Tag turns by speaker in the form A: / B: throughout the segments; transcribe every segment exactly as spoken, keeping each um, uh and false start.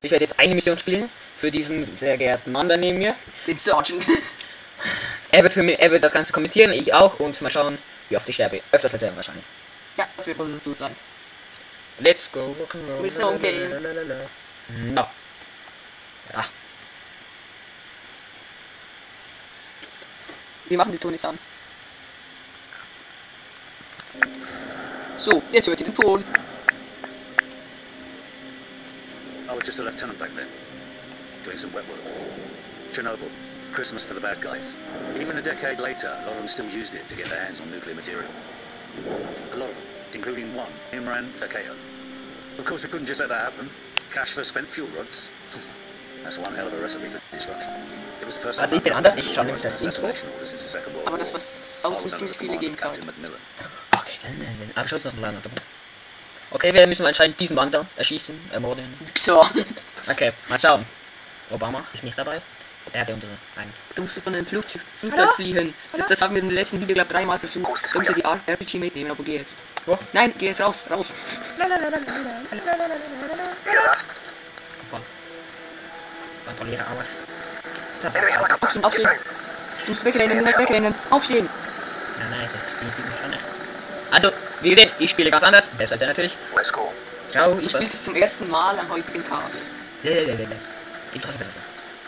A: Ich werde jetzt eine Mission spielen für diesen sehr geehrten Mann da neben mir.
B: Den Sergeant.
A: Er wird für mich, er wird das Ganze kommentieren, ich auch, und mal schauen, wie oft ich sterbe. Öfters als er wahrscheinlich.
B: Ja, das wird wohl so sein.
A: Let's go, rock'n'roll.
B: We're so game.
A: No. Ja.
B: Wir machen die Tonis an. So, jetzt hört ihr den Ton.
C: I was just a lieutenant back then, doing some wet work. Chernobyl, Christmas for the bad guys. Even a decade later, a lot of them still used it to get their hands on nuclear material. A lot of them, including one, Imran Zakhaev. Of course, we couldn't just let that happen. Cash for spent fuel rods. That's one hell of a recipe for destruction. It was the first
A: Also ich bin anders, ich schaue nämlich das Intro.
B: Aber das was sauber ziemlich viele geben kann.
A: Okay, dann, dann, dann. Aber schau es noch mal an. Okay, wir müssen anscheinend diesen Mann da erschießen, ermorden.
B: So.
A: Okay, mal schauen. Obama ist nicht dabei. Er hat unsere einen.
B: Du musst von einem Flugzeug, Flugzeug fliehen. Das, das haben wir im letzten Video, glaube ich, dreimal versucht. Du musst ja die R P G mitnehmen, aber geh jetzt.
A: Wo?
B: Nein, geh jetzt raus, raus.
A: Kontrolliere alles.
B: Aufstehen, aufstehen. Du musst wegrennen, du musst wegrennen. Aufstehen.
A: Nein, nein, das bin ich schon nicht. Also, wie gesehen, ich spiele ganz anders. Besser als er natürlich. Ciao.
B: Du spielst es zum ersten Mal am heutigen Tag.
A: Lalalala. Ich treffe besser.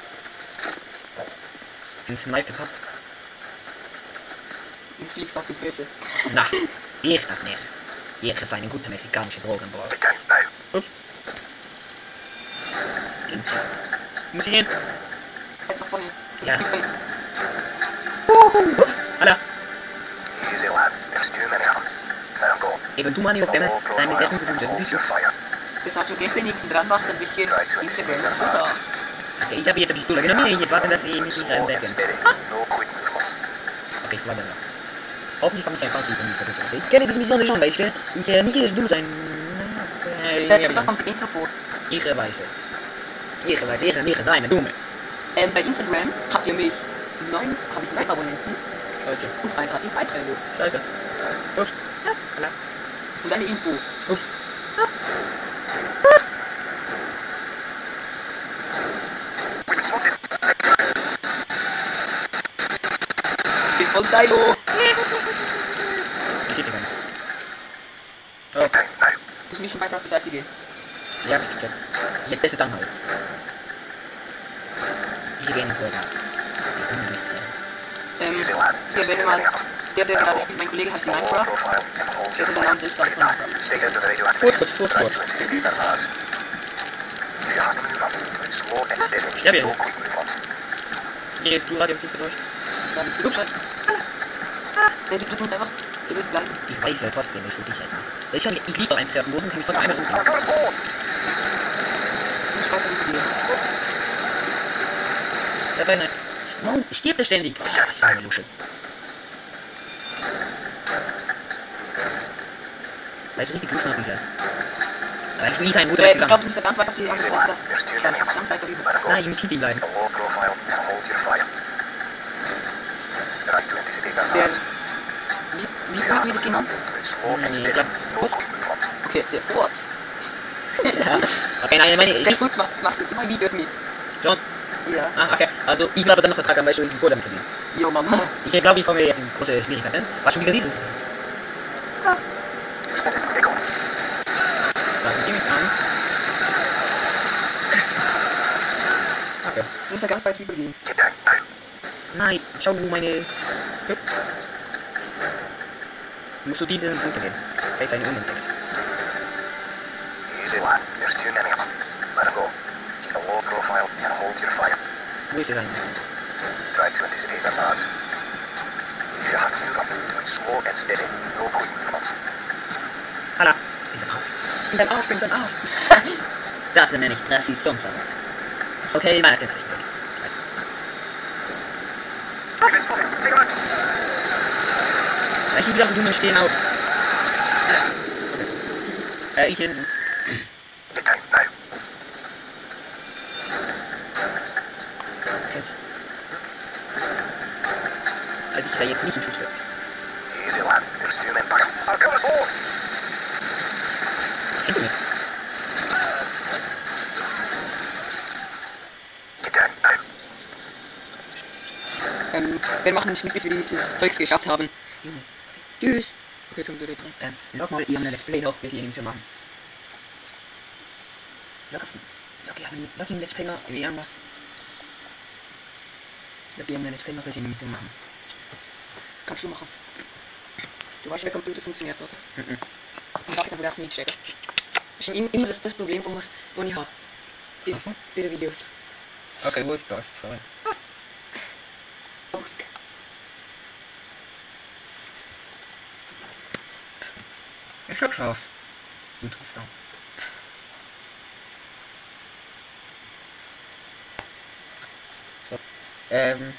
A: Den Sniper gehabt.
B: Jetzt fliegst du auf die Fresse.
A: Na, ich das nicht. Ich ist eine gute mexikanische Drogenboss. Ups. Muss ich hin?
B: Halt nach vorne.
A: Ja.
B: Wuhu.
A: Hallo. Eben du, Manni, ob der seine Sachen gefunden.
B: Das hat schon gestern hinten dran macht ein bisschen Instagram und da.
A: Okay, ich habe jetzt eine Pistole genommen, ich warte, dass sie mich nicht reinwerfen. Okay, ich warte noch. Hoffentlich fange ich einfach zu tun. Ich kenne diese Mission schon, weißt du? Ich äh, nicht dumm sein.
B: Äh, das kommt im Intro vor.
A: Ich weiß. Ich weiß, ich nicht sein, dumme.
B: Ähm, bei Instagram habt ihr mich neun, habe ich neun Abonnenten
A: Scheiße.
B: und dreiunddreißig Beiträge.
A: Scheiße. Ups. Ja, hallo.
B: Und eine Info.
A: Ups.
B: Bis voll Silo.
A: Ich sehe gar nicht. Oh.
B: Du musst mich schon weiter auf die Seite gehen.
A: Ja, ich check. Ich hätte besser dann halt. Ich gehe nicht weiter. Ich kann nichts sehen.
B: Ähm, hier wenn mal, der, der gerade spielt, mein Kollege heißt Minecraft. Der hat den Namen selbst sagen von Minecraft.
A: Furz, Furz, Furz, Furz. Ich sterbe hier. Hier ist du radioaktiv gedeutscht.
B: Das war die Ups. Nee, du, du musst einfach gedrückt bleiben.
A: Ich weiß ja trotzdem, ich will sicher etwas. Ich, kann, ich liebe einfach auf dem Boden, kann ich trotzdem einmal umziehen.
B: Ich weiß nicht, wie.
A: Das war eine... Warum stirbt er ständig? Oh, das ist eine Lusche. Das ist richtig Luschen, Bücher. Aber ich will nicht sein, Mutter
B: Äh,
A: ist
B: ich
A: gegangen.
B: glaube, du musst da ganz weit auf die andere Seite. Ja, ganz weit darüber.
A: Nein, ich muss hinter ihm bleiben.
B: Der... Wie, wie haben wir dich genannt?
A: Nee, ich glaub, Furz.
B: Okay, der Furz.
A: Ja. Okay, nein, meine...
B: Der
A: Ich,
B: Furz macht, macht jetzt zwei Videos mit.
A: John.
B: Ja.
A: Ah, okay. Also, ich will aber dann noch Vertrag haben, weil ich schon irgendwie Kohle damit verdiene.
B: Jo, Mama.
A: Ich glaube, ich komme jetzt in große Schwierigkeiten. Was schon wieder dieses? Ah. Das ging nicht an. Okay.
B: Du musst ja ganz weit rüber gehen.
A: Nein, schau wo meine... Musst du diese Punkte gehen. Er ist eine unentdeckt. Wo ist er sein? Hallo. In deinem Arsch, in deinem Arsch. Das nenne ich Präzisionsarbeit. Okay, meiner ist jetzt nicht gut. Ich will auf den Himmel stehen auf. Äh, ich hinten. Jetzt. Also ich sei jetzt nicht ein Schusswert. Hinter mir.
B: Wir machen den Schnitt, bis wir dieses Zeugs geschafft haben.
A: Junge,
B: Tschüss. Okay, zum Gerät.
A: ähm, log mal ihr Let's Play noch, bis ihr ihn so machen. Log auf den, log ihr log ihn Let's Play noch, wie immer. Log ihr Let's Play noch, bis ihr ihn so machen.
B: Kannst du machen. Du weißt, der Computer funktioniert, oder?
A: Mhm.
B: Ich sag dir, wo das nicht steckt. Das ist immer das, das Problem, das ich habe. Bei, bei den Videos.
A: Okay, gut, da ist schon. Ich hab schon. Interessant. So. Ähm.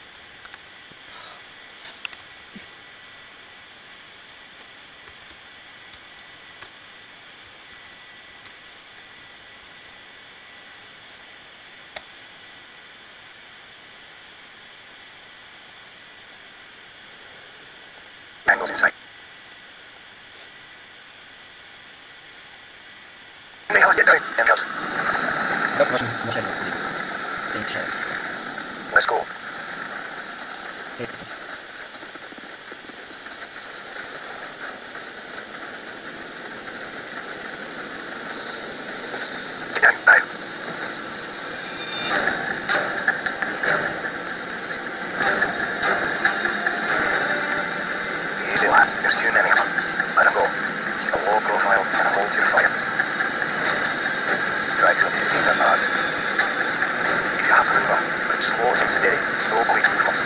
D: Angles in sight. Hey, how's it going? And cut.
A: Das war schon wahrscheinlich. Denk schon.
D: Let's go.
A: Okay.
D: Get down, now. Easy, lad. There's too many of them. Let them go. Keep a low profile and hold your fire. Try to anticipate their paths. If you have to maneuver, but slow and steady. No quick movements.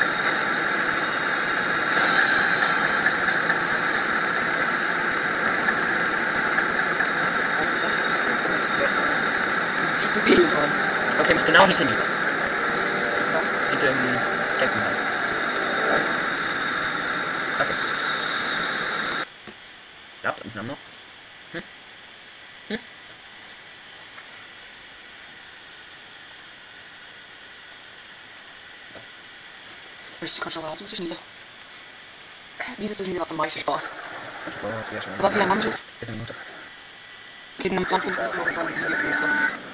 B: Das sieht ein Bild an.
A: Okay, muss genau hinter mir. Hinter dem Captain halt. Okay. Darf die Aufnahme noch? Hm? Hm?
B: Du kannst schon raten, was ist schneller. Wie ist das schneller, macht am meisten Spaß?
A: Das war ja schon.
B: Aber wie lange haben wir schon?
A: Bitte eine Minute.
B: Okay, dann haben wir zwanzig Minuten.